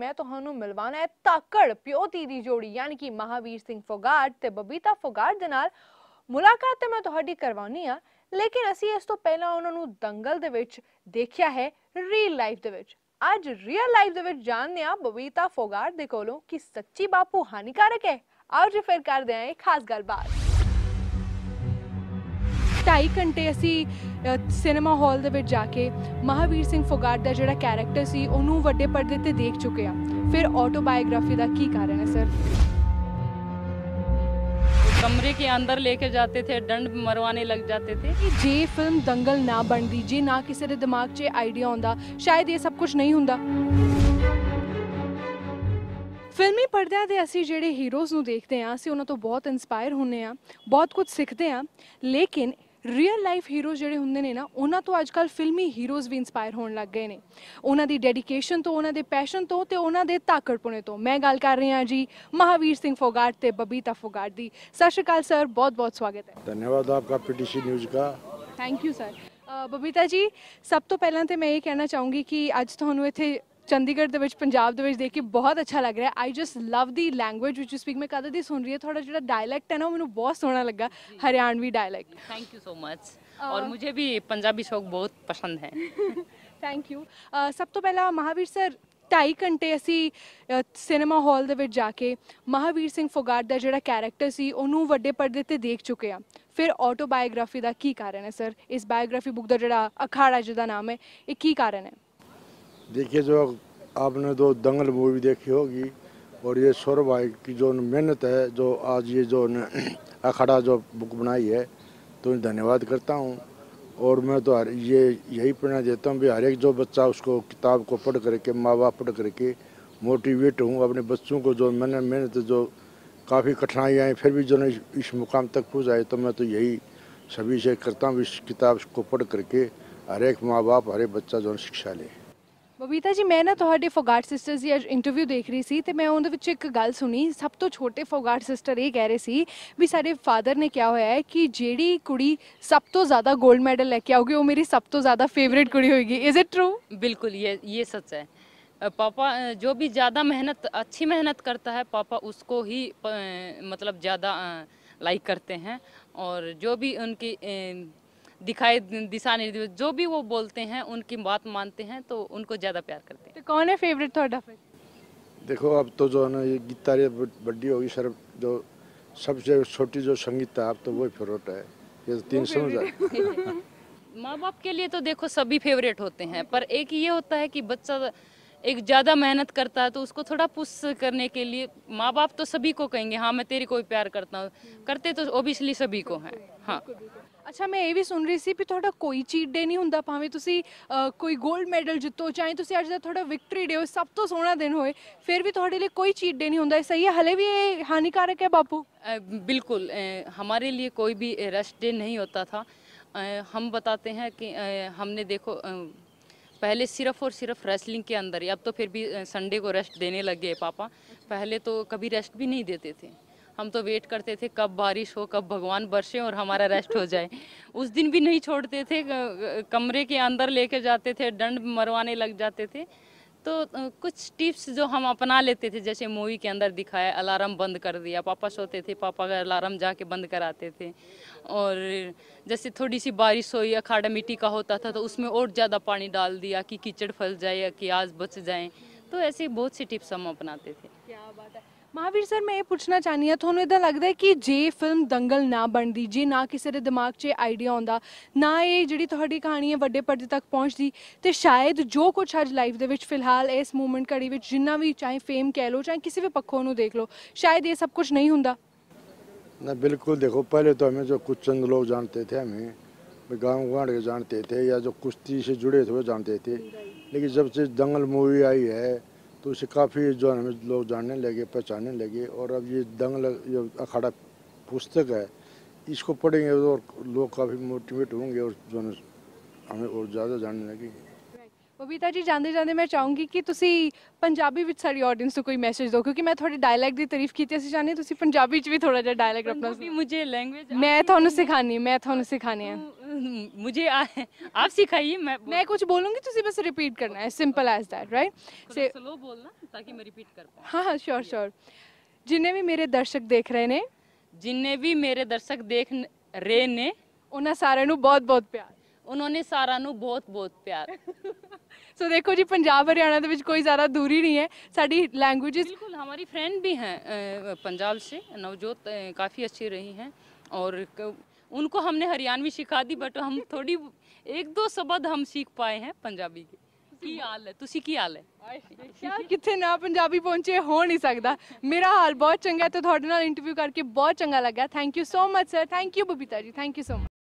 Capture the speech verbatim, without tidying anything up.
मैं तुहानू मिलवाना है ताकड़ प्यो धी दी जोड़ी यानी कि महावीर सिंह फोगाट ते बबीता फोगाट दे नाल मुलाकात ते मैं तुहाडी करवानी आ, लेकिन असी इस तो पहला उन्हां नू दंगल दे विच देखिया है रियल लाइफ दे विच। अज रियल लाइफ दे विच जानने आ बबीता फोगाट दे कोलों कि सच्ची बापू हानिकारक है। आओ जी फिर कर दे एक खास गलबात। ढाई घंटे असी सिनेमा हॉल दे विच जाके महावीर सिंह फोगाट दा जिहड़ा कैरेक्टर सी ओनू वड्डे पर्दे ते देख चुके हैं। फिर ऑटोबायोग्राफी दा की कारण है सर? कमरे के अंदर लेके जाते थे, डंड मरवाने लग जाते थे। जे फिल्म दंगल ना बनदी, जे ना किसी दे दिमाग च आइडिया आउंदा, शायद ये सब कुछ नहीं हुंदा। फिल्मी पर्दਿਆਂ ਦੇ ਅਸੀਂ ਜਿਹੜੇ ਹੀਰੋਜ਼ ਨੂੰ ਦੇਖਦੇ ਹਾਂ ਅਸੀਂ ਉਹਨਾਂ ਤੋਂ ਬਹੁਤ ਇਨਸਪਾਇਰ ਹੁੰਨੇ ਆ, ਬਹੁਤ ਕੁਝ ਸਿੱਖਦੇ ਆ, ਲੇਕਿਨ ਰੀਅਲ ਲਾਈਫ ਹੀਰੋਜ਼ ਜਿਹੜੇ ਹੁੰਦੇ ਨੇ ਨਾ ਉਹਨਾਂ ਤੋਂ ਅੱਜਕੱਲ ਫਿਲਮੀ ਹੀਰੋਜ਼ ਵੀ ਇਨਸਪਾਇਰ ਹੋਣ ਲੱਗ ਗਏ ਨੇ, ਉਹਨਾਂ ਦੀ ਡੈਡੀਕੇਸ਼ਨ ਤੋਂ, ਉਹਨਾਂ ਦੇ ਪੈਸ਼ਨ ਤੋਂ ਤੇ ਉਹਨਾਂ ਦੇ ਤਾਕੜਪੁਣੇ ਤੋਂ। ਮੈਂ ਗੱਲ ਕਰ ਰਹੀ ਹਾਂ ਜੀ महावीर सिंह फोगाट ਤੇ बबीता फोगाट ਦੀ। ਸਤਿ ਸ਼੍ਰੀ ਅਕਾਲ ਸਰ, बहुत बहुत स्वागत है। धन्यवाद आपका पीटीसी न्यूज़ का। Thank you sir. Babita ji सब तो पहला तो मैं ये कहना चाहूँगी कि अज तुहानू इत्थे चंडीगढ़ दे विच पंजाब दे विच देख के बहुत अच्छा लग रहा है। I just love the language which you speak. मैं कद दी सुन रही है, थोड़ा जो डायलैक्ट है ना मैंने बहुत सोहना लगा, Haryanvi dialect. Thank you so much. और मुझे भी पंजाबी सॉन्ग बहुत पसंद है। Thank you. सब तो पहला महावीर सर ढाई घंटे असी सिनेमा हॉल दे विच जाके महावीर सिंह फोगाट दा जिहड़ा कैरेक्टर सी ओनू वड्डे पर्दे ते देख चुके हैं। फिर ऑटोबायोग्राफी दा की कारण है सर? इस बायोग्राफी बुक दा जिहड़ा अखाड़ा जिहदा नाम है ये की कारण है? देखिए, जो आपने दो दंगल मूवी देखी होगी और ये सौरभ भाई की जो मेहनत है, जो आज ये जो अखाड़ा जो बुक बनाई है, तो धन्यवाद करता हूँ। और मैं तो हर ये यही प्रेरणा देता हूँ भी हर एक जो बच्चा उसको किताब को पढ़ करके, माँ बाप पढ़ करके मोटिवेट हूँ अपने बच्चों को। जो मैंने मेहनत जो काफ़ी कठिनाइयाँ आई फिर भी जो इस मुकाम तक पहुँचाए, तो मैं तो यही सभी से करता हूँ इस किताब को पढ़ करके हर एक माँ बाप हर एक बच्चा जो शिक्षा ले। बबीता जी मैं ना तुहाडे फोगाट सिस्टर्स की अज इंटरव्यू देख रही सी ते मैं उहदे विच एक गल सुनी। सब तो छोटे फोगाट सिस्टर ये कह रहे सी भी साडे फादर ने क्या होया है कि जेड़ी कुड़ी सब तो ज़्यादा गोल्ड मेडल लेके आओगी वो मेरी सब तो ज़्यादा फेवरेट कुड़ी होगी। Is it true? बिल्कुल, ये ये सच है। पापा जो भी ज़्यादा मेहनत अच्छी मेहनत करता है पापा उसको ही मतलब ज़्यादा लाइक करते हैं, और जो भी उनकी दिखाए दिशा निर्देश जो भी वो बोलते हैं उनकी बात मानते हैं तो उनको ज़्यादा प्यार करते हैं। तो कौन है फेवरेट थोड़ा? फिर देखो अब तो जो है ना ये गीता बड्डी होगी सर, जो सबसे छोटी जो संगीता अब तो वही फेवरेट है। ये तो तीन समझ माँ बाप के लिए तो देखो सभी फेवरेट होते हैं, पर एक ये होता है कि बच्चा एक ज़्यादा मेहनत करता है तो उसको थोड़ा पुश करने के लिए माँ बाप तो सभी को कहेंगे हाँ मैं तेरी कोई प्यार करता हूँ, करते तो ओबियसली सभी को हैं। हाँ अच्छा, मैं ये भी सुन रही सी भी थोड़ा कोई चीट डे नहीं हुंदा, भावें तुसी कोई गोल्ड मैडल जितो, चाहे तुसी अज दा थोड़ा विक्ट्री डे हो, सब तो सोहना दिन होए, फिर भी थोड़े लिए कोई चीट डे नहीं हुंदा। सही है? हले भी ये हानिकारक है बापू? बिल्कुल, हमारे लिए कोई भी रेस्ट डे नहीं होता था। हम बताते हैं कि हमने देखो पहले सिर्फ और सिर्फ रेसलिंग के अंदर ही, अब तो फिर भी संडे को रेस्ट देने लगे पापा। पहले तो कभी रेस्ट भी नहीं देते थे, हम तो वेट करते थे कब बारिश हो, कब भगवान बरसे और हमारा रेस्ट हो जाए। उस दिन भी नहीं छोड़ते थे, कमरे के अंदर लेके जाते थे, डंड मरवाने लग जाते थे। तो कुछ टिप्स जो हम अपना लेते थे, जैसे मूवी के अंदर दिखाया अलार्म बंद कर दिया, पापा सोते थे पापा का अलार्म जाके बंद कराते थे। और जैसे थोड़ी सी बारिश हुई, अखाड़ा मिट्टी का होता था तो उसमें और ज़्यादा पानी डाल दिया कि कीचड़ फंस जाए या कि आज बच जाएँ। तो ऐसे बहुत सी टिप्स हम अपनाते थे। क्या बात है महावीर सर, मैं ये पूछना चाहनी हाँ थोनू इदा लगता है कि जे फिल्म दंगल ना बनती, जे ना किसी के दिमाग च आइडिया आउंदा, ना ये जिहड़ी तुहाडी कहानी है वड्डे पर्दे तक पहुँचती, तो शायद जो कुछ अज लाइफ दे विच फिलहाल इस मूवमेंट घड़ी विच जिन्ना भी चाहे फेम कह लो चाहे किसी भी पक्षों नू देख लो, शायद ये सब कुछ नहीं हुंदा। ना बिल्कुल, देखो पहले तो हमें जो कुछ चंद लोग जानते थे, हमें गाँव गाँव के जानते थे या जो कुश्ती से जुड़े थे वो जानते थे, लेकिन जब से दंगल मूवी आई है तो उसे काफ़ी जो हमें लोग जानने लगे, पहचानने लगे। और अब ये दंगल ये अखाड़ा पुस्तक है, इसको पढ़ेंगे तो लोग काफ़ी मोटिवेट होंगे और जो हमें और ज़्यादा जानने लगे। ਬਬੀਤਾ ਜੀ ਜਾਂਦੇ ਜਾਂਦੇ ਮੈਂ ਚਾਹੂੰਗੀ ਕਿ ਤੁਸੀਂ ਪੰਜਾਬੀ ਵਿੱਚ ਸਾਡੀ ਆਡੀਅנס ਨੂੰ ਕੋਈ ਮੈਸੇਜ ਦਿਓ, ਕਿਉਂਕਿ ਮੈਂ ਤੁਹਾਡੇ ਡਾਇਲੈਕਟ ਦੀ ਤਾਰੀਫ ਕੀਤੀ, ਅਸੀਂ ਚਾਹੁੰਦੇ ਤੁਸੀਂ ਪੰਜਾਬੀ ਵਿੱਚ ਵੀ ਥੋੜਾ ਜਿਹਾ ਡਾਇਲੈਕਟ ਆਪਣਾ पंजाबी मुझे लैंग्वेज ਮੈਂ ਤੁਹਾਨੂੰ ਸਿਖਾਣੀ ਮੈਂ ਤੁਹਾਨੂੰ ਸਿਖਾਣੀ ਹੈ मुझे आ- आप सिखाइए मैं मैं कुछ बोलूंगी ਤੁਸੀਂ ਬਸ ਰਿਪੀਟ ਕਰਨਾ ਹੈ, ਸਿੰਪਲ ਐਜ਼ ਦੈਟ ਰਾਈਟ ਸੇ स्लो बोलना ताकि मैं रिपीट कर पाऊँ। ਹਾਂ ਹਾਂ ਸ਼ੋਰ ਸ਼ੋਰ ਜਿੰਨੇ ਵੀ ਮੇਰੇ ਦਰਸ਼ਕ ਦੇਖ ਰਹੇ ਨੇ जिन्ने भी मेरे दर्शक देख न- रहे ने ਉਹਨਾਂ ਸਾਰਿਆਂ ਨੂੰ ਬਹੁਤ ਬਹੁਤ ਪਿਆਰ। उन्होंने सारा नु बहुत बहुत प्यार। ਸੋ ਦੇਖੋ ਜੀ ਪੰਜਾਬ ਹਰਿਆਣਾ ਦੇ ਵਿੱਚ ਕੋਈ ਜ਼ਿਆਦਾ ਦੂਰੀ ਨਹੀਂ ਹੈ, ਸਾਡੀ ਲੈਂਗੁਏजेस बिल्कुल हमारी फ्रेंड भी हैं अ, पंजाब से नवजोत अ, काफ़ी अच्छी रही हैं और क- उनको हमने हरियाणवी सिखा दी बट हम थोड़ी एक दो शब्द हम सीख पाए हैं पंजाबी के। की हाल है तुसी की हाल है ਕਿਆ ਕਿੱਥੇ ਨਾ ਪੰਜਾਬੀ ਪਹੁੰਚੇ ਹੋ ਨਹੀਂ ਸਕਦਾ। ਮੇਰਾ ਹਾਲ ਬਹੁਤ ਚੰਗਾ ਹੈ ਤੇ ਤੁਹਾਡੇ ਨਾਲ ਇੰਟਰਵਿਊ ਕਰਕੇ ਬਹੁਤ ਚੰਗਾ ਲੱਗਾ। Thank you so much sir, thank you Babita ji, thank you so much.